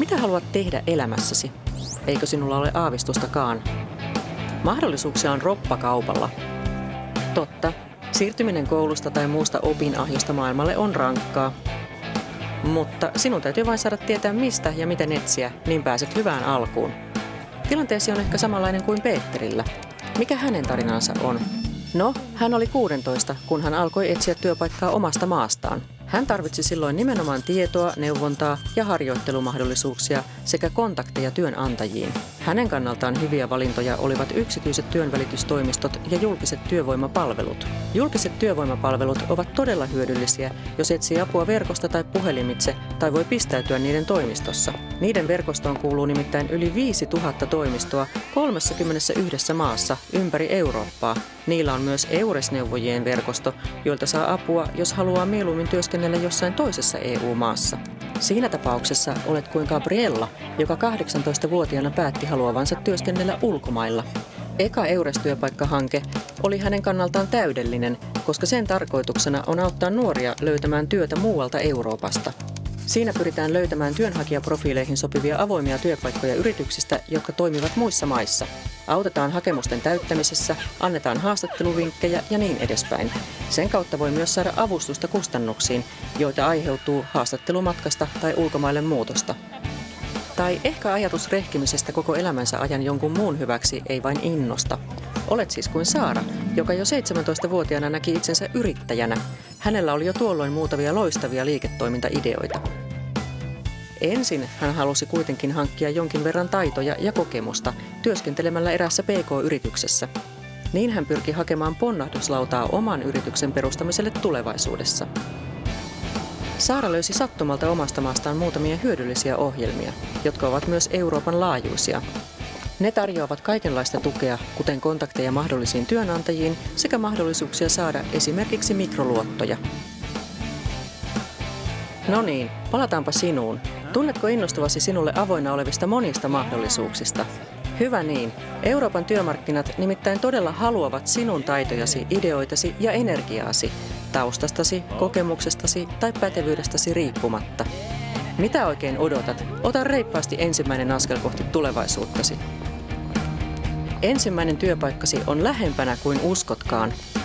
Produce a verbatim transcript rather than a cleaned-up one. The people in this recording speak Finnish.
Mitä haluat tehdä elämässäsi? Eikö sinulla ole aavistustakaan? Mahdollisuuksia on roppakaupalla. Totta, siirtyminen koulusta tai muusta opinahjosta maailmalle on rankkaa. Mutta sinun täytyy vain saada tietää mistä ja miten etsiä, niin pääset hyvään alkuun. Tilanteesi on ehkä samanlainen kuin Peterillä. Mikä hänen tarinansa on? No, hän oli kuusitoista, kun hän alkoi etsiä työpaikkaa omasta maastaan. Hän tarvitsi silloin nimenomaan tietoa, neuvontaa ja harjoittelumahdollisuuksia sekä kontakteja työnantajiin. Hänen kannaltaan hyviä valintoja olivat yksityiset työnvälitystoimistot ja julkiset työvoimapalvelut. Julkiset työvoimapalvelut ovat todella hyödyllisiä, jos etsii apua verkosta tai puhelimitse tai voi pistäytyä niiden toimistossa. Niiden verkostoon kuuluu nimittäin yli viisituhatta toimistoa kolmekymmentäyksi maassa ympäri Eurooppaa. Niillä on myös EURES-neuvojien verkosto, joilta saa apua, jos haluaa mieluummin työskennellä jossain toisessa E U-maassa. Siinä tapauksessa olet kuin Gabriella, joka kahdeksantoistavuotiaana päätti haluavansa työskennellä ulkomailla. Eka EURES-työpaikkahanke oli hänen kannaltaan täydellinen, koska sen tarkoituksena on auttaa nuoria löytämään työtä muualta Euroopasta. Siinä pyritään löytämään työnhakijaprofiileihin sopivia avoimia työpaikkoja yrityksistä, jotka toimivat muissa maissa. Autetaan hakemusten täyttämisessä, annetaan haastatteluvinkkejä ja niin edespäin. Sen kautta voi myös saada avustusta kustannuksiin, joita aiheutuu haastattelumatkasta tai ulkomaille muutosta. Tai ehkä ajatus rehkimisestä koko elämänsä ajan jonkun muun hyväksi ei vain innosta. Olet siis kuin Saara, joka jo seitsemäntoistavuotiaana näki itsensä yrittäjänä. Hänellä oli jo tuolloin muutamia loistavia liiketoimintaideoita. Ensin hän halusi kuitenkin hankkia jonkin verran taitoja ja kokemusta työskentelemällä eräässä P K-yrityksessä. Niin hän pyrki hakemaan ponnahduslautaa oman yrityksen perustamiselle tulevaisuudessa. Saara löysi sattumalta omasta maastaan muutamia hyödyllisiä ohjelmia, jotka ovat myös Euroopan laajuisia. Ne tarjoavat kaikenlaista tukea, kuten kontakteja mahdollisiin työnantajiin sekä mahdollisuuksia saada esimerkiksi mikroluottoja. No niin, palataanpa sinuun. Tunnetko innostuvasi sinulle avoinna olevista monista mahdollisuuksista? Hyvä niin. Euroopan työmarkkinat nimittäin todella haluavat sinun taitojasi, ideoitasi ja energiaasi, taustastasi, kokemuksestasi tai pätevyydestäsi riippumatta. Mitä oikein odotat? Ota reippaasti ensimmäinen askel kohti tulevaisuuttasi. Ensimmäinen työpaikkasi on lähempänä kuin uskotkaan.